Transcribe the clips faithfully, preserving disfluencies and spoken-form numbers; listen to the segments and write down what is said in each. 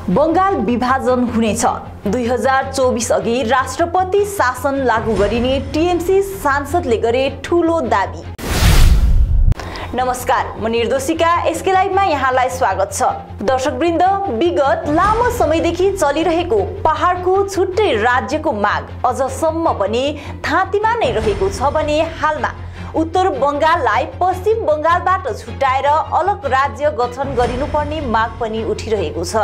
बंगाल विभाजन हुनेछ। दुई हजार चौबीस अघि राष्ट्रपति शासन लागू गरिने टीएमसी सांसदले गरे ठूलो दाबी। नमस्कार, म निर्दोषिका एसके लाइभमा यहाँलाई स्वागत छ। दर्शकवृन्द, विगत लामो समयदेखि चलिरहेको पहाडको छुट्टै राज्यको माग अझसम्म पनि थाँतीमा नै रहेको छ भने हालमा उत्तर बंगाललाई पश्चिम बंगालबाट छुट्याएर अलग राज्य गठन गरिनुपर्ने माग पनि उठिरहेको छ।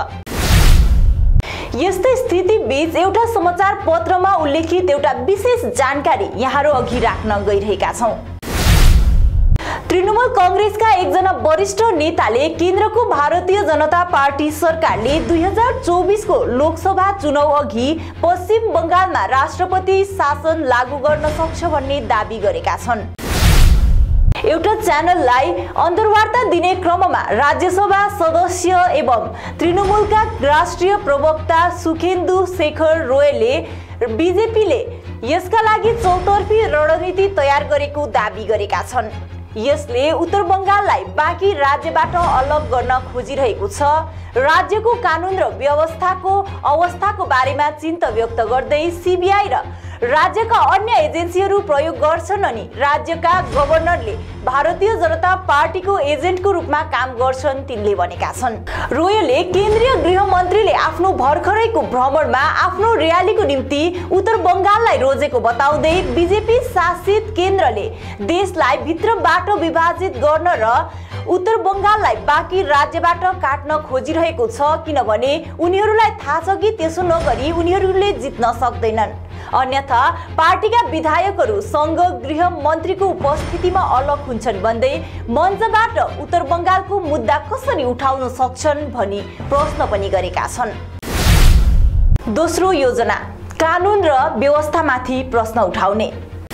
यस्तै स्थिति बीच एउटा समाचार पत्रमा उल्लेखित एउटा विशेष जानकारी यहाँहरु अघि राख्न गइरहेका छौं। तृणमूल कांग्रेसका एकजना वरिष्ठ नेताले केन्द्रको भारतीय जनता पार्टी सरकारले दुई हजार चौबीस को लोकसभा चुनाव अघि पश्चिम बंगालमा राष्ट्रपति शासन लागू गर्न सक्छ भन्ने दाबी गरेका छन्। एउटा च्यानललाई अन्तर्वार्ता दिने क्रममा राज्यसभा सदस्य एवं तृणमूलका राष्ट्रिय प्रवक्ता सुखेन्दु शेखर रोयले बीजेपीले यसका लागि चौतर्फी रणनीति तयार गरेको दाबी गरेका छन्। यसले उत्तर बंगाललाई बाँकी राज्यबाट अलग गर्न खोजिरहेको छ। राज्यको कानून र व्यवस्थाको अवस्थाको बारेमा चिन्ता व्यक्त गर्दै सीबीआई र राज्यका अन्य एजेन्सीहरू प्रयोग गर्छन् अनि राज्यका गभर्नरले भारतीय जनता पार्टीको एजेन्टको रूपमा काम गर्छन् तिनले भनेका छन्। रोयले केन्द्रीय गृह मन्त्रीले आफ्नो भर्खरैको भ्रमणमा आफ्नो र्यालीको निम्ति उत्तर बंगाललाई रोजेको बताउँदै बीजेपी शासित केन्द्रले देशलाई भित्रबाट विभाजित गर्न र उत्तर बंगाललाई बाँकी राज्यबाट काट्न खोजिरहेको छ, किनभने उनीहरूलाई थाहा छ कि त्यसो नगरी उनीहरूले जित्न सक्दैनन्। अन्यथा पार्टीका विधायकहरू संघ गृह मन्त्रीको उपस्थितिमा अलग हुन्छन् भन्दै मञ्चबाट उत्तर बंगालको मुद्दा कसरी उठाउन सक्छन् भनी प्रश्न पनि गरेका छन्। दोस्रो योजना, कानून र व्यवस्थामाथि प्रश्न उठाउने।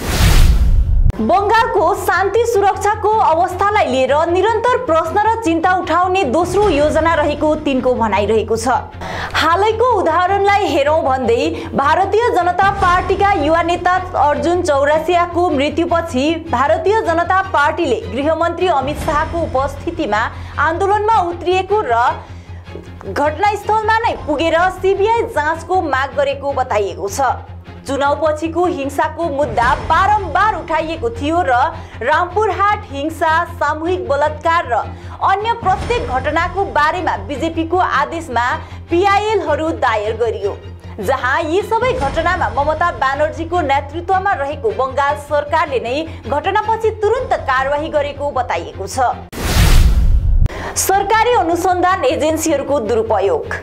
बंगालको शान्ति सुरक्षाको अवस्थालाई लिएर निरन्तर प्रश्न र चिन्ता उठाउने दोस्रो योजना रहेको तिनको भनाइरहेको छ। हालैको उदाहरणलाई हेरौं भन्दै भारतीय जनता पार्टीका युवा नेता अर्जुन चौरसियाको मृत्युपछि भारतीय जनता पार्टीले गृहमन्त्री अमित शाहको उपस्थितिमा आन्दोलनमा उत्रिएको र घटनास्थलमा नै पुगेर सीबीआई जाँचको माग गरेको बताइएको छ। चुनावपछिको हिंसाको मुद्दा बारम्बार उठाइएको थियो र रामपुरहाट हिंसा, सामूहिक बलात्कार र अन्य प्रत्येक घटनाको बारेमा बीजेपीको आदेशमा पीआईएलहरू दायर गरियो, जहाँ यी सबै घटनामा ममता ब्यानर्जीको नेतृत्वमा रहेको बंगाल सरकारले नै घटनापछि तुरुन्त कारबाही गरेको बताइएको छ। सरकारी अनुसन्धान एजेन्सीहरूको दुरुपयोग।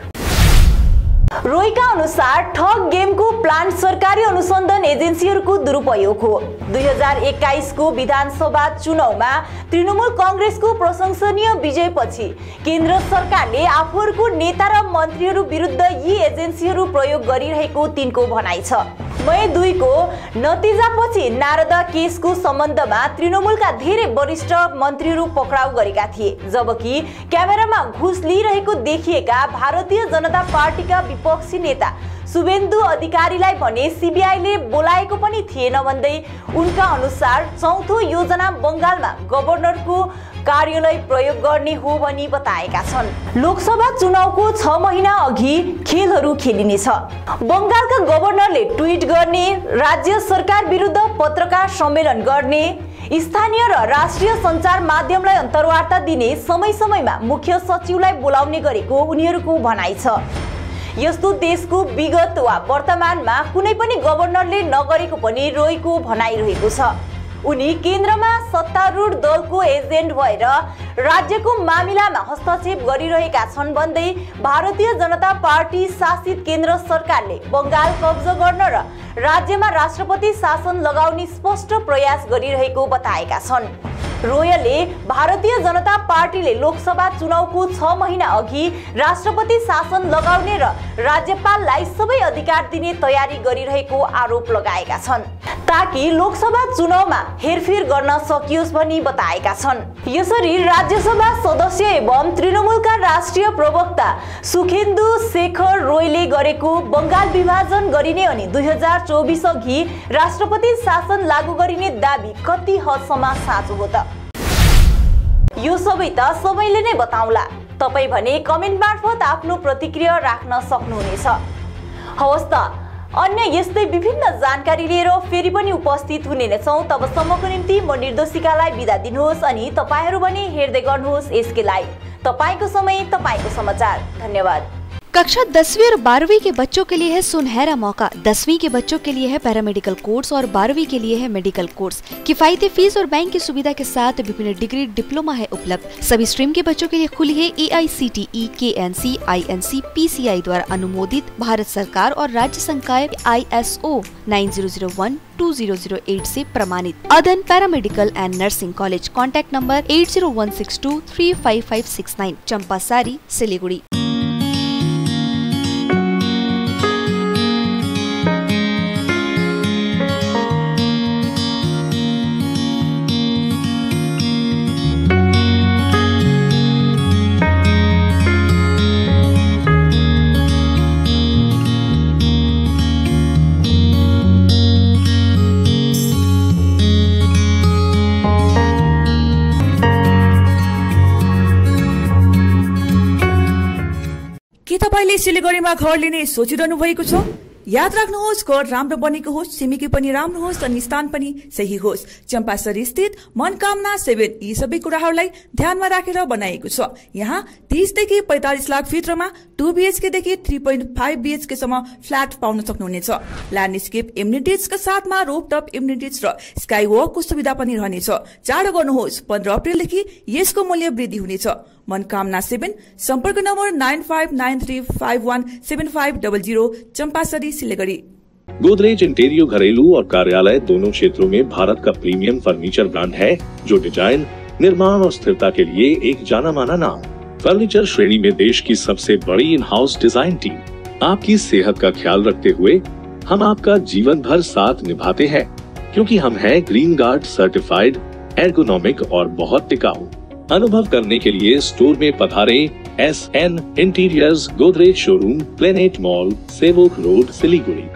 रोयका अनुसार ठग गेमको प्लान सरकारी अनुसन्धान एजेन्सीहरूको दुरुपयोग हो। दुई हजार एक्काइस को विधानसभा चुनावमा तृणमूल कांग्रेसको प्रशंसनीय विजयपछि केन्द्र सरकारले आफूहरूको नेता र मन्त्रीहरू विरुद्ध यी एजेन्सीहरू प्रयोग गरिरहेको तिनको भनाइ छ। मई दुई को नतिजापछि नारदा केसको सम्बन्धमा तृणमूलका धेरै वरिष्ठ मन्त्रीहरू पक्राउ गरेका थिए, जबकि क्यामेरामा घुस लिइरहेको देखिएका भारतीय जनता पार्टीका विपक्षी नेता शुभेन्दु अधिकारीलाई भने सीबीआईले बोलाएको पनि थिएन भन्दै उनका अनुसार चौथो योजना बंगालमा गभर्नरको कार्यालय प्रयोग गर्ने हो भनी बताएका छन्। लोकसभा चुनावको छ महिना अघि खेलहरू खेलिनेछ। बंगालका गभर्नरले ट्विट गर्ने, राज्य सरकार विरुद्ध पत्रकार सम्मेलन गर्ने, स्थानीय र राष्ट्रिय सञ्चार माध्यमलाई अन्तर्वार्ता दिने, समय समयमा मुख्य सचिवलाई बोलाउने गरेको उनीहरूको भनाइ छ। यस्तो देशको विगत वा वर्तमानमा कुनै पनि गभर्नरले नगरेको पनि रोयको भनाइरहेको छ। उनी केन्द्रमा सत्तारूढ दलको एजेन्ट भएर राज्यको मामिलामा हस्तक्षेप गरिरहेका छन् भन्दै भारतीय जनता पार्टी शासित केन्द्र सरकारले बंगाल कब्जा गर्न र राज्यमा राष्ट्रपति शासन लगाउने स्पष्ट प्रयास गरिरहेको बताएका छन्। रोयले भारतीय जनता पार्टीले लोकसभा चुनावको छ महिना अघि राष्ट्रपति शासन लगाउने र राज्यपाललाई सबै अधिकार दिने तयारी गरिरहेको आरोप लगाएका छन्, ताकि लोकसभा चुनावमा हेरफेर गर्न सकियोस् भनी बताएका छन्। यसरी राज्यसभा सदस्य एवं तृणमूलका राष्ट्रिय प्रवक्ता सुखेन्दु शेखर रोयले गरेको बंगाल विभाजन गरिने अनि दुई हजार चौबीस अघि राष्ट्रपति शासन लागू गरिने दाबी कति हदसम्म साँचो हो त? यो सबै त सबैले नै बताउला, तपाई भने कमेन्ट मार्फत आफ्नो प्रतिक्रिया राख्न सक्नुहुनेछ। हवस् त, अन्य यस्तै विभिन्न जानकारी लिएर फेरि पनि उपस्थित हुने नै छौं। तबसम्मको निम्ति म निर्देशिकालाई बिदा दिनुहोस् अनि तपाईहरु पनि हेर्दै गर्नुहोस् एसके लाइभ। तपाईको समय, तपाईको समाचार। धन्यवाद। कक्षा दसवीं और बारहवीं के बच्चों के लिए है सुनहरा मौका। दसवीं के बच्चों के लिए है पैरामेडिकल कोर्स और बारहवीं के लिए है मेडिकल कोर्स। किफायती फीस और बैंक की सुविधा के साथ विभिन्न डिग्री डिप्लोमा है उपलब्ध। सभी स्ट्रीम के बच्चों के लिए खुली है A I C T E, K N C, I N C, P C I द्वारा अनुमोदित भारत सरकार और राज्य संकाय I S O nine zero zero one two zero zero eight से प्रमाणित Adan paramedical and nursing college. Contact number eight zero one six two three five five six nine, Champasari, Siliguri. के तपाईले सिलिगुडीमा घर लिने सोचिरहनु भएको छ? याद राख्नुहोस्, घर राम्रो बनेको होस्, छिमेकी पनि राम्रो होस् अनि स्थान पनि सही होस्। चम्पासरी स्थित मनकामना सेभेन यी सबै कुराहरूलाई ध्यानमा राखेर बनाएको छ। यहाँ तीस देखि पैंतालीस लाख भित्रमा टू बीएचके देखि थ्री पोइन्ट फाइभ बीएचके सम्म फ्ल्याट पाउन सक्नुहुनेछ। ल्यान्डस्केप इम्युनिटिजका साथमा रोपटप इम्युनिटिज र स्काई वकको सुविधा पनि रहनेछ। चाँडो गर्नुहोस्, पन्ध्र अप्रेलदेखि यसको मूल्य वृद्धि हुनेछ। मनकामना सेभेन, सम्पर्क number nine five nine three five one seven five double zero, Champasari, Siliguri. Godrej interior घरेलू और कार्यालय दोनों क्षेत्रों में भारत का प्रीमियम फर्नीचर ब्रांड है, जो डिजाइन, निर्माण और स्थिरता के लिए एक जाना माना नाम। फर्नीचर श्रेणी में देश की सबसे बड़ी इन हाउस डिजाइन टीम। आपकी सेहत का ख्याल रखते हुए हम आपका जीवन भर साथ निभाते हैं, क्योंकि हम हैं ग्रीन गार्ड सर्टिफाइड, एर्गोनॉमिक और बहुत टिकाऊ। अनुभव करने के लिए स्टोर में पधारें। S N interiors Godrej showroom, planet mall, Sevoke road, Siliguri.